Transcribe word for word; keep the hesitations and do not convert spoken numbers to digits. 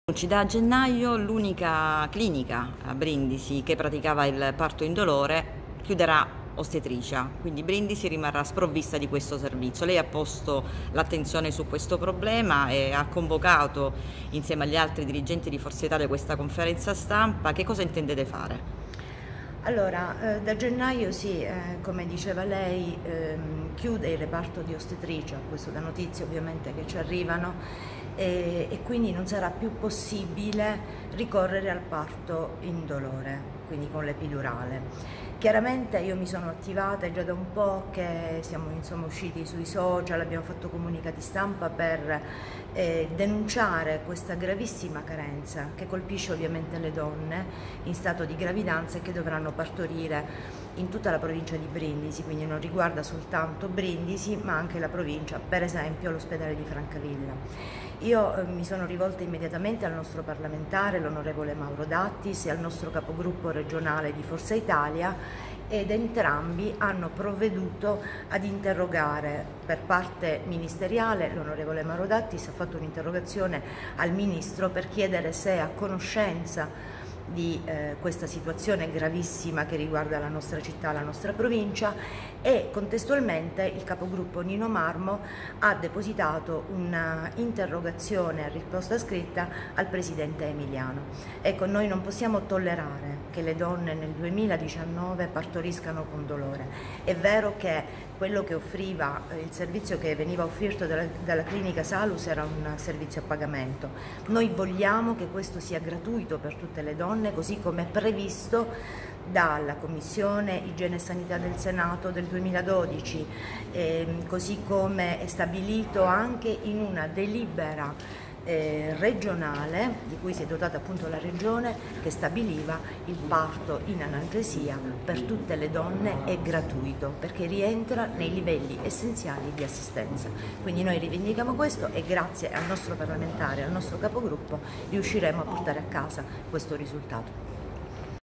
Da gennaio l'unica clinica a Brindisi che praticava il parto indolore chiuderà ostetricia, quindi Brindisi rimarrà sprovvista di questo servizio. Lei ha posto l'attenzione su questo problema e ha convocato insieme agli altri dirigenti di Forza Italia questa conferenza stampa. Che cosa intendete fare? Allora, eh, da gennaio sì, eh, come diceva lei, ehm, chiude il reparto di ostetricia, questo da notizie ovviamente che ci arrivano, e, e quindi non sarà più possibile ricorrere al parto indolore, quindi con l'epidurale. Chiaramente io mi sono attivata, è già da un po' che siamo insomma, usciti sui social, abbiamo fatto comunicati stampa per eh, denunciare questa gravissima carenza che colpisce ovviamente le donne in stato di gravidanza e che dovranno partorire in tutta la provincia di Brindisi, quindi non riguarda soltanto Brindisi ma anche la provincia, per esempio l'ospedale di Francavilla. Io eh, mi sono rivolta immediatamente al nostro parlamentare, l'onorevole Mauro Dattis, e al nostro capogruppo regionale di Forza Italia, ed entrambi hanno provveduto ad interrogare per parte ministeriale. L'onorevole Mauro Dattis ha fatto un'interrogazione al Ministro per chiedere se è a conoscenza di eh, questa situazione gravissima che riguarda la nostra città, la nostra provincia, e contestualmente il capogruppo Nino Marmo ha depositato un'interrogazione a risposta scritta al Presidente Emiliano. Ecco, noi non possiamo tollerare che le donne nel duemiladiciannove partoriscano con dolore. È vero che quello che offriva, il servizio che veniva offerto dalla, dalla clinica Salus era un servizio a pagamento. Noi vogliamo che questo sia gratuito per tutte le donne, così come previsto dalla Commissione Igiene e Sanità del Senato del duemiladodici, ehm, così come è stabilito anche in una delibera Eh, regionale di cui si è dotata appunto la regione, che stabiliva il parto in analgesia per tutte le donne è gratuito perché rientra nei livelli essenziali di assistenza. Quindi noi rivendichiamo questo e grazie al nostro parlamentare, al nostro capogruppo riusciremo a portare a casa questo risultato.